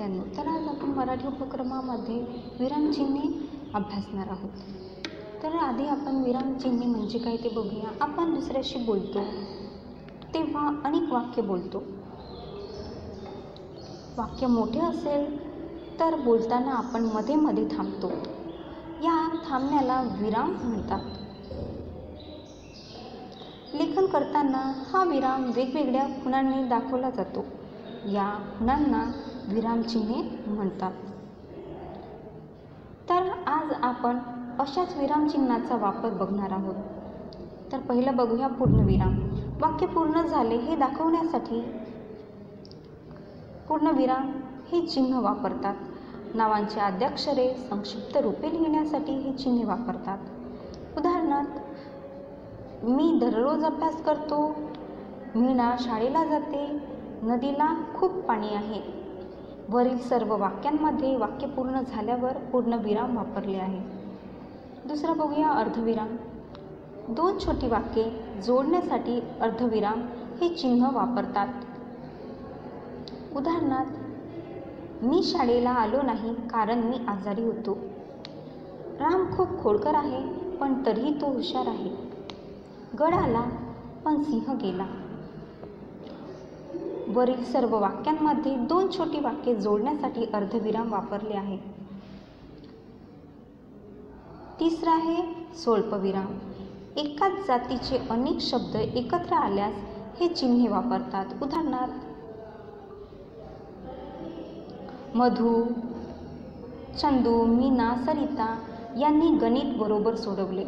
विद्यार्थ्यांनो, तर आज आपण मराठी उपक्रमामध्ये विरामचिन्हे अभ्यासणार आहोत. तर आधी आपण विरामचिन्हे म्हणजे काय ते बघूया. आपण दुसऱ्याशी बोलतो तेव्हा अनेक वाक्य बोलतो. वाक्य मोठे असेल तर बोलताना आपण मध्ये मध्ये थांबतो. या थांबण्याला विराम म्हणतात. लेखन करताना हा विराम वेगवेगळ्या खुणांनी दाखवला जातो. या खुणांना विरामचिन्हे म्हणतात. तर आज आपण अशाच विरामचिन्हाचा वापर बघणार आहोत. तर पहिलं बघूया पूर्णविराम. वाक्य पूर्ण झाले हे दाखवण्यासाठी पूर्णविराम हे चिन्ह वापरतात. नावांची आद्याक्षरे संक्षिप्त रूपे लिहिण्यासाठी हे चिन्हे वापरतात. उदाहरणार्थ, मी दररोज अभ्यास करतो, मीना शाळेला जाते, नदीला खूप पाणी आहे. वरील सर्व वाक्यांमध्ये वाक्य पूर्ण झाल्यावर पूर्णविराम वापरले आहे. दुसरा बघूया अर्धविराम. दोन छोटी वाक्ये जोडण्यासाठी अर्धविराम हे चिन्ह वापरतात. उदाहरणार्थ, मी शाळेला आलो नाही कारण मी आजारी होतो. राम खूप खोडकर आहे पण तरीही तो हुशार आहे. गड आला पण सिंह गेला. वरील सर्व वाक्यांमध्ये दोन छोटी वाक्ये जोडण्यासाठी अर्धविराम वापरले आहे. तिसरा आहे स्वल्पविराम. एकाच जातीचे अनेक शब्द एकत्र आल्यास हे चिन्हे वापरतात. उदाहरणार्थ, मधु, चंदू, मीना, सरिता यांनी गणित बरोबर सोडवले.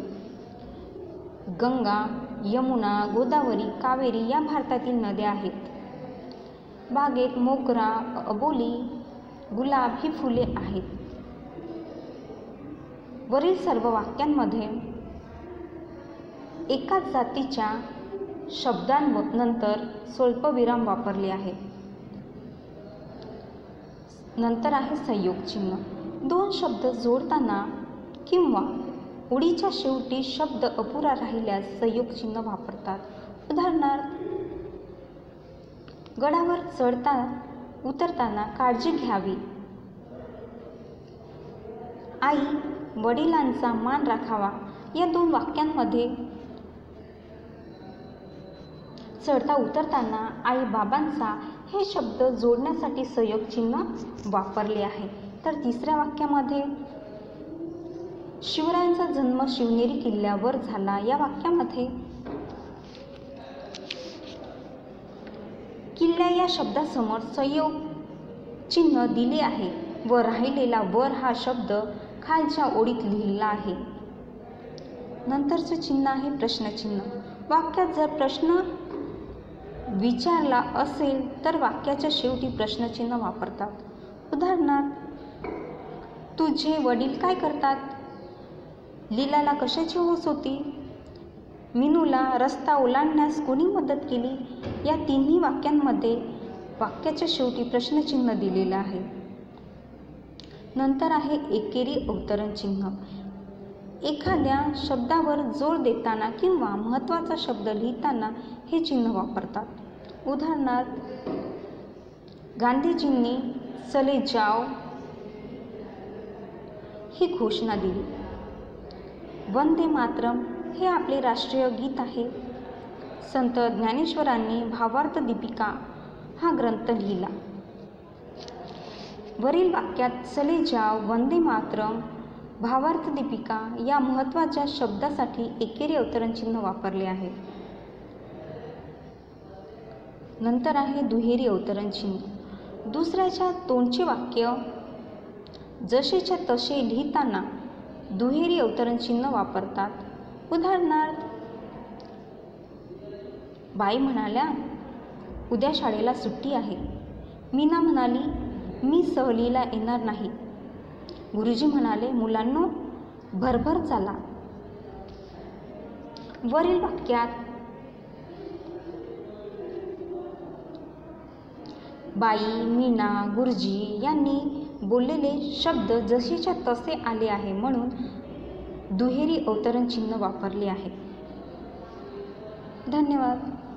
गंगा, यमुना, गोदावरी, कावेरी या भारतातील नद्या आहेत. बागेत मोगरा, अबोली, गुलाब ही फुले आहेत. वरील सर्व वाक्यांमध्ये एकाच जातीच्या शब्दांनंतर स्वल्पविराम वापरले आहे. नंतर आहे संयोग चिन्ह. दोन शब्द जोडताना किंवा ओळीच्या शेवटी शब्द अपुरा राहिल्यास संयोग चिन्ह वापरतात. उदाहरणार्थ, गडावर चढता उतरताना काळजी घ्यावी. आई वडिलांचा मान राखावा. या दोन वाक्यांमध्ये चढता उतरताना आई बाबांचा हे शब्द जोडण्यासाठी संयोग चिन्ह वापरले आहे. तर तिसऱ्या वाक्यामध्ये शिवरायांचा जन्म शिवनेरी किल्ल्यावर झाला. या वाक्यामध्ये किल्ला या शब्दासमोर संयोग चिन्ह दिले आहे व राहिलेला वर हा शब्द खालच्या ओळीत लिहिला आहे. नंतरचे चिन्ह आहे प्रश्नचिन्ह. वाक्यात जर प्रश्न विचारला असेल तर वाक्याच्या शेवटी प्रश्नचिन्ह वापरतात. उदाहरणार्थ, तुझे वडील काय करतात? लीलाला कशाची हौस होती? मीनूला रस्ता ओलांडण्यास कोणी मदत केली? या तिन्ही वाक्यांमध्ये वाक्याच्या शेवटी प्रश्नचिन्ह दिलेलं आहे. नंतर आहे एकेरी अवतरण चिन्ह. एखाद्या शब्दावर जोर देताना किंवा महत्त्वाचा शब्द लिहिताना हे चिन्ह वापरतात. उदाहरणार्थ, गांधीजींनी चले जाओ ही घोषणा दिली. वंदे मातरम हे आपले राष्ट्रीय गीत आहे. संत ज्ञानेश्वरांनी भावार्थ दीपिका हा ग्रंथ लिहिला. वरील वाक्यात चले जाओ, वंदे मातरम, भावार्थ दीपिका या महत्त्वाच्या शब्दासाठी एकेरी अवतरण चिन्ह वापरले आहे. नंतर आहे दुहेरी अवतरण चिन्ह. दुसऱ्याच्या तोंडचे वाक्य जसेच्या तसे लिहिताना दुहेरी अवतरण चिन्ह वापरतात. उदाहरणार्थ, बाई म्हणाल्या, उद्या शाळेला सुट्टी आहे. मीना म्हणाली, मी सहलीला येणार नाही. गुरुजी म्हणाले, मुलांनो भरभर चाला. वरील वाक्यात बाई, मीना, गुरुजी यांनी बोललेले शब्द जसेच्या तसे आले आहे म्हणून दुहेरी अवतरण चिन्ह वापरले आहे. धन्यवाद.